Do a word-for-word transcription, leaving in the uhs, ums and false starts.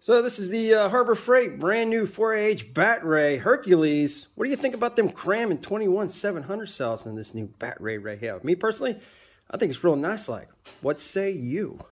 So this is the uh, Harbor Freight brand new four A H Bat Ray Hercules. What do you think about them cramming twenty-one seven hundred cells in this new Bat Ray right here? Me personally, I think it's real nice like. What say you?